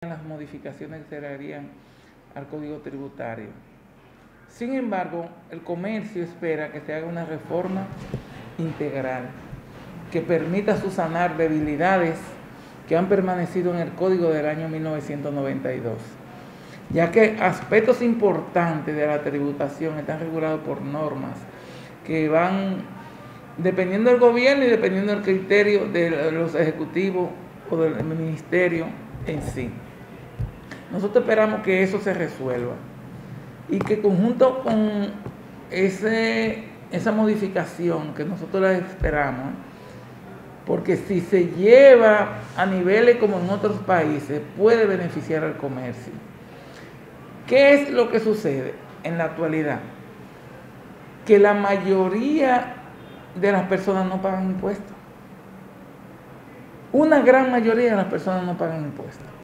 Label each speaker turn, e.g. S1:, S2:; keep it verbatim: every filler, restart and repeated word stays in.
S1: las modificaciones que se harían al Código Tributario. Sin embargo, el comercio espera que se haga una reforma integral que permita subsanar debilidades que han permanecido en el Código del año mil novecientos noventa y dos, ya que aspectos importantes de la tributación están regulados por normas que van dependiendo del gobierno y dependiendo del criterio de los ejecutivos o del ministerio en sí. Nosotros esperamos que eso se resuelva y que conjunto con ese, esa modificación que nosotros la esperamos, porque si se lleva a niveles como en otros países, puede beneficiar al comercio. ¿Qué es lo que sucede en la actualidad? Que la mayoría de las personas no pagan impuestos. Una gran mayoría de las personas no pagan impuestos.